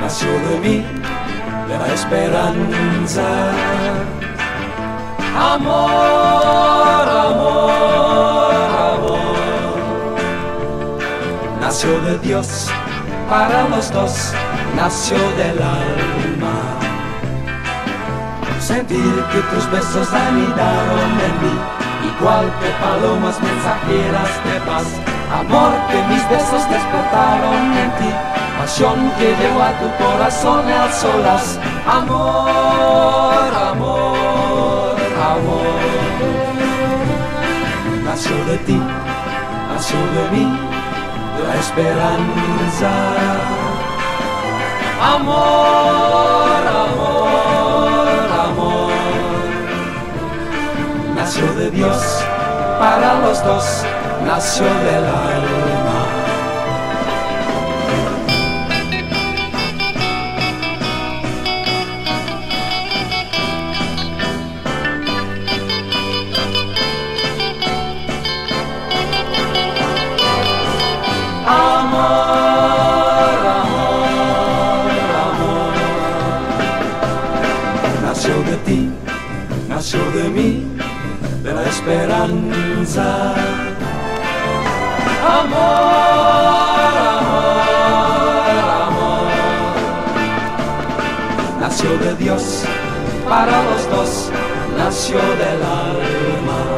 nació de mí, de la esperanza. Amor, amor, amor, nació de Dios para los dos, nació del alma. Sentir que tus besos anidaron en mí, igual que palomas mensajeras de paz. Amor, que mis besos despertaron en ti, pasión que llevó a tu corazón a solas. Amor, amor, amor, nació de ti, nació de mí, de la esperanza. Amor, amor, amor, nació de Dios para los dos, nació del alma. Amor, amor, amor, nació de ti, nació de mí, de la esperanza. Amor, amor, amor, nació de Dios para los dos, nació del alma.